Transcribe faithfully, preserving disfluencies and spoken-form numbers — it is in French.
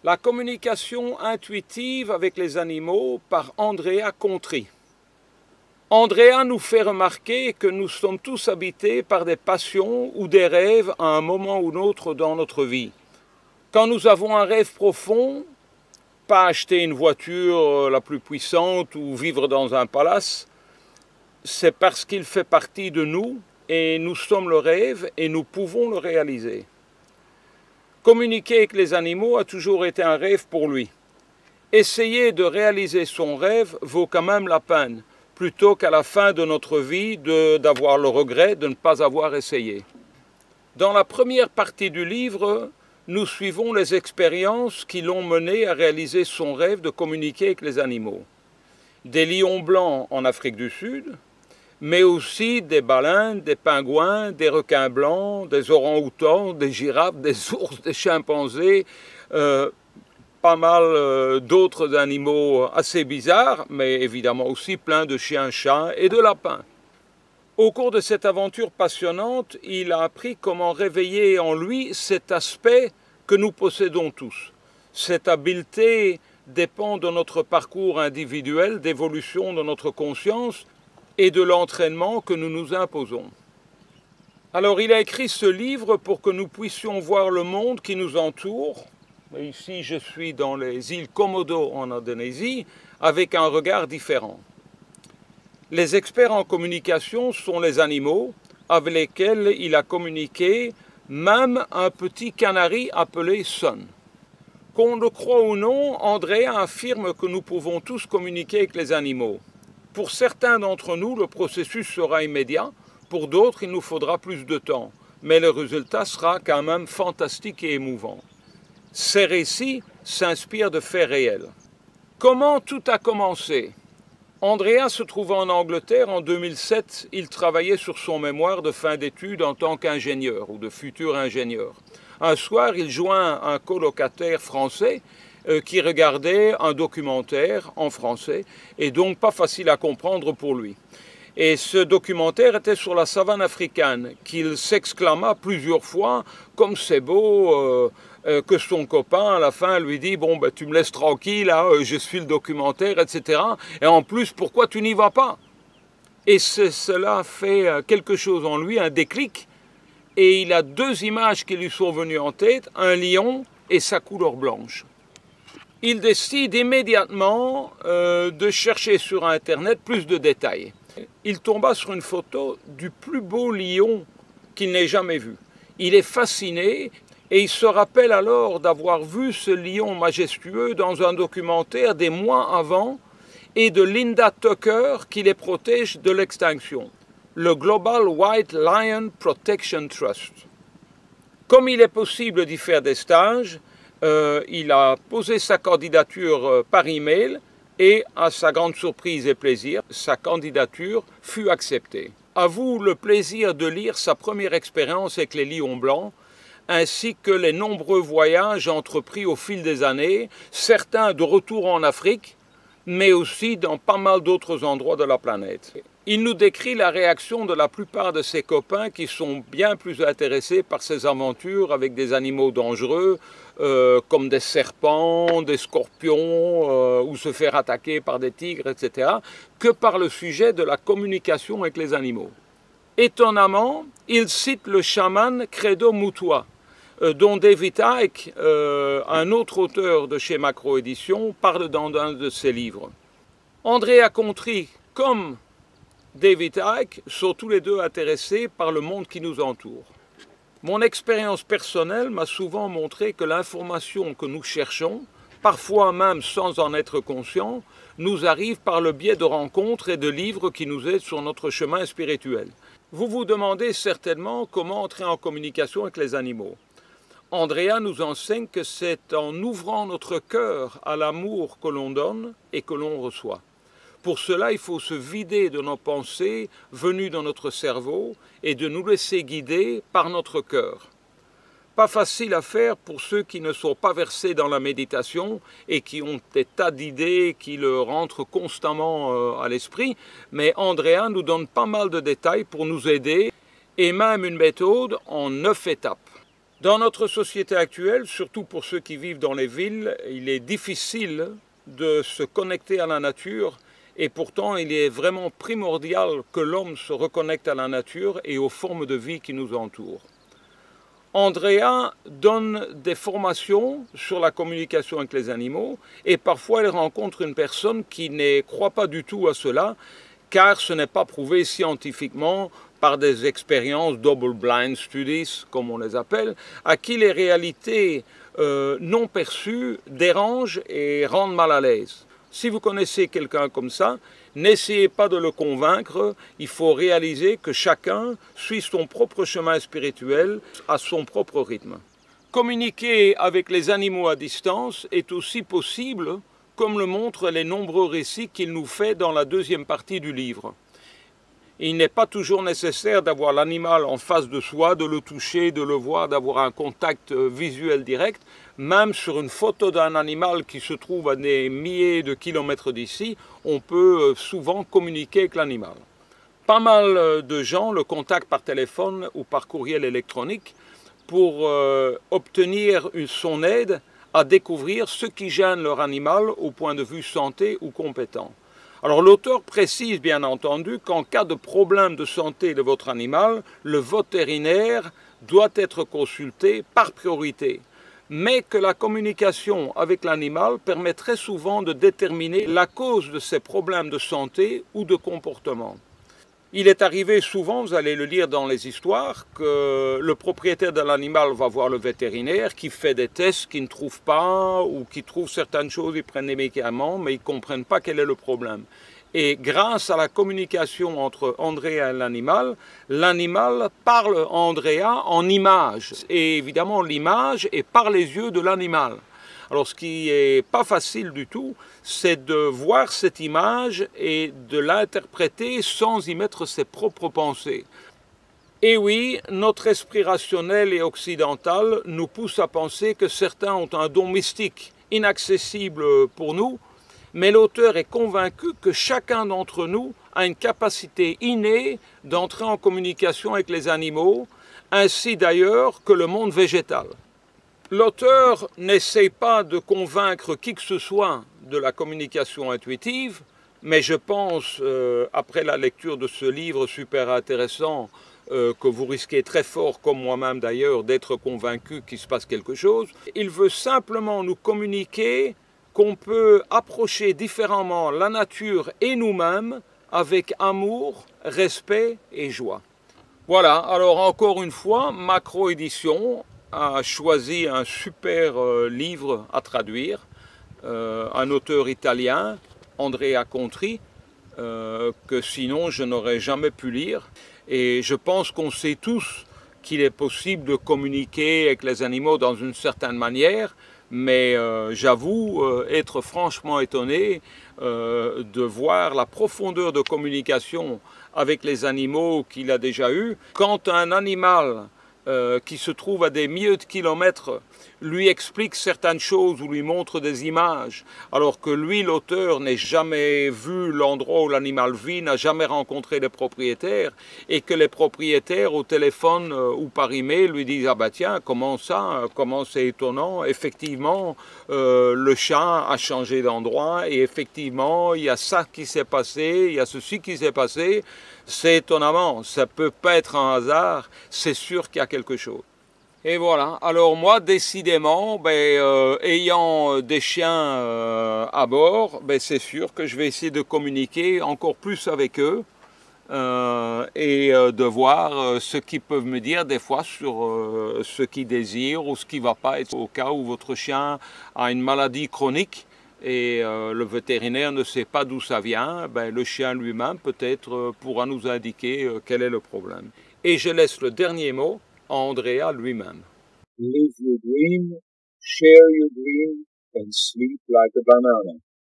La communication intuitive avec les animaux par Andrea Contri. Andrea nous fait remarquer que nous sommes tous habités par des passions ou des rêves à un moment ou l'autre dans notre vie. Quand nous avons un rêve profond, pas acheter une voiture la plus puissante ou vivre dans un palace, c'est parce qu'il fait partie de nous et nous sommes le rêve et nous pouvons le réaliser. Communiquer avec les animaux a toujours été un rêve pour lui. Essayer de réaliser son rêve vaut quand même la peine, plutôt qu'à la fin de notre vie d'avoir le regret de ne pas avoir essayé. Dans la première partie du livre, nous suivons les expériences qui l'ont mené à réaliser son rêve de communiquer avec les animaux. Des lions blancs en Afrique du Sud, mais aussi des baleines, des pingouins, des requins blancs, des orang-outans, des girafes, des ours, des chimpanzés, euh, pas mal euh, d'autres animaux assez bizarres, mais évidemment aussi plein de chiens, chats et de lapins. Au cours de cette aventure passionnante, il a appris comment réveiller en lui cet aspect que nous possédons tous. Cette habileté dépend de notre parcours individuel, d'évolution de notre conscience et de l'entraînement que nous nous imposons. Alors il a écrit ce livre pour que nous puissions voir le monde qui nous entoure. Ici je suis dans les îles Komodo en Indonésie, avec un regard différent. Les experts en communication sont les animaux avec lesquels il a communiqué, même un petit canari appelé Sun. Qu'on le croit ou non, Andrea affirme que nous pouvons tous communiquer avec les animaux. Pour certains d'entre nous, le processus sera immédiat, pour d'autres, il nous faudra plus de temps, mais le résultat sera quand même fantastique et émouvant. Ces récits s'inspirent de faits réels. Comment tout a commencé? Andrea se trouvait en Angleterre en deux mille sept. Il travaillait sur son mémoire de fin d'études en tant qu'ingénieur ou de futur ingénieur. Un soir, il joint un colocataire français euh, qui regardait un documentaire en français et donc pas facile à comprendre pour lui. Et ce documentaire était sur la savane africaine, qu'il s'exclama plusieurs fois « comme c'est beau euh, !» Euh, que son copain, à la fin, lui dit « Bon, ben, tu me laisses tranquille, hein, je suis le documentaire, et cetera. Et en plus, pourquoi tu n'y vas pas ?» Et cela fait quelque chose en lui, un déclic. Et il a deux images qui lui sont venues en tête, un lion et sa couleur blanche. Il décide immédiatement euh, de chercher sur Internet plus de détails. Il tomba sur une photo du plus beau lion qu'il n'ait jamais vu. Il est fasciné. Et il se rappelle alors d'avoir vu ce lion majestueux dans un documentaire des mois avant et de Linda Tucker qui les protège de l'extinction, le Global White Lion Protection Trust. Comme il est possible d'y faire des stages, euh, il a posé sa candidature par email et à sa grande surprise et plaisir, sa candidature fut acceptée. À vous le plaisir de lire sa première expérience avec les lions blancs, ainsi que les nombreux voyages entrepris au fil des années, certains de retour en Afrique, mais aussi dans pas mal d'autres endroits de la planète. Il nous décrit la réaction de la plupart de ses copains qui sont bien plus intéressés par ses aventures avec des animaux dangereux, euh, comme des serpents, des scorpions, euh, ou se faire attaquer par des tigres, et cetera, que par le sujet de la communication avec les animaux. Étonnamment, il cite le chaman Credo Mutwa, dont David Icke, euh, un autre auteur de chez Macro Éditions, parle dans un de ses livres. Andrea Contri, comme David Icke, sont tous les deux intéressés par le monde qui nous entoure. Mon expérience personnelle m'a souvent montré que l'information que nous cherchons, parfois même sans en être conscient, nous arrive par le biais de rencontres et de livres qui nous aident sur notre chemin spirituel. Vous vous demandez certainement comment entrer en communication avec les animaux. Andrea nous enseigne que c'est en ouvrant notre cœur à l'amour que l'on donne et que l'on reçoit. Pour cela, il faut se vider de nos pensées venues dans notre cerveau et de nous laisser guider par notre cœur. Pas facile à faire pour ceux qui ne sont pas versés dans la méditation et qui ont des tas d'idées qui leur rentrent constamment à l'esprit, mais Andrea nous donne pas mal de détails pour nous aider et même une méthode en neuf étapes. Dans notre société actuelle, surtout pour ceux qui vivent dans les villes, il est difficile de se connecter à la nature et pourtant il est vraiment primordial que l'homme se reconnecte à la nature et aux formes de vie qui nous entourent. Andrea donne des formations sur la communication avec les animaux et parfois elle rencontre une personne qui ne croit pas du tout à cela car ce n'est pas prouvé scientifiquement par des expériences double-blind studies, comme on les appelle, à qui les réalités euh, non perçues dérangent et rendent mal à l'aise. Si vous connaissez quelqu'un comme ça, n'essayez pas de le convaincre, il faut réaliser que chacun suit son propre chemin spirituel à son propre rythme. Communiquer avec les animaux à distance est aussi possible, comme le montrent les nombreux récits qu'il nous fait dans la deuxième partie du livre. Il n'est pas toujours nécessaire d'avoir l'animal en face de soi, de le toucher, de le voir, d'avoir un contact visuel direct. Même sur une photo d'un animal qui se trouve à des milliers de kilomètres d'ici, on peut souvent communiquer avec l'animal. Pas mal de gens le contactent par téléphone ou par courriel électronique pour euh, obtenir une, son aide à découvrir ce qui gêne leur animal au point de vue santé ou compétent. Alors l'auteur précise bien entendu qu'en cas de problème de santé de votre animal, le vétérinaire doit être consulté par priorité, mais que la communication avec l'animal permet très souvent de déterminer la cause de ces problèmes de santé ou de comportement. Il est arrivé souvent, vous allez le lire dans les histoires, que le propriétaire de l'animal va voir le vétérinaire qui fait des tests, qui ne trouve pas ou qui trouve certaines choses, ils prennent des médicaments, mais ils ne comprennent pas quel est le problème. Et grâce à la communication entre Andrea et l'animal, l'animal parle à Andrea en image. Et évidemment, l'image est par les yeux de l'animal. Alors ce qui n'est pas facile du tout, c'est de voir cette image et de l'interpréter sans y mettre ses propres pensées. Et oui, notre esprit rationnel et occidental nous pousse à penser que certains ont un don mystique inaccessible pour nous, mais l'auteur est convaincu que chacun d'entre nous a une capacité innée d'entrer en communication avec les animaux, ainsi d'ailleurs que le monde végétal. L'auteur n'essaie pas de convaincre qui que ce soit de la communication intuitive, mais je pense, euh, après la lecture de ce livre super intéressant, euh, que vous risquez très fort, comme moi-même d'ailleurs, d'être convaincu qu'il se passe quelque chose. Il veut simplement nous communiquer qu'on peut approcher différemment la nature et nous-mêmes avec amour, respect et joie. Voilà, alors encore une fois, Macro Édition a choisi un super euh, livre à traduire, euh, un auteur italien, Andrea Contri, euh, que sinon je n'aurais jamais pu lire. Et je pense qu'on sait tous qu'il est possible de communiquer avec les animaux dans une certaine manière, mais euh, j'avoue euh, être franchement étonné euh, de voir la profondeur de communication avec les animaux qu'il a déjà eu. Quand un animal Euh, qui se trouve à des milliers de kilomètres, lui explique certaines choses ou lui montre des images, alors que lui, l'auteur, n'a jamais vu l'endroit où l'animal vit, n'a jamais rencontré les propriétaires, et que les propriétaires au téléphone euh, ou par email lui disent « Ah ben tiens, comment ça, comment c'est étonnant, effectivement, euh, le chat a changé d'endroit, et effectivement, il y a ça qui s'est passé, il y a ceci qui s'est passé ». C'est étonnamment, ça ne peut pas être un hasard, c'est sûr qu'il y a quelque chose. Et voilà, alors moi décidément, ben, euh, ayant des chiens euh, à bord, ben, c'est sûr que je vais essayer de communiquer encore plus avec eux euh, et euh, de voir euh, ce qu'ils peuvent me dire des fois sur euh, ce qu'ils désirent ou ce qui ne va pas être au cas où votre chien a une maladie chronique. Et euh, le vétérinaire ne sait pas d'où ça vient, ben, le chien lui-même peut-être euh, pourra nous indiquer euh, quel est le problème. Et je laisse le dernier mot à Andrea lui-même. Live your dream, share your dream, and sleep like a banana.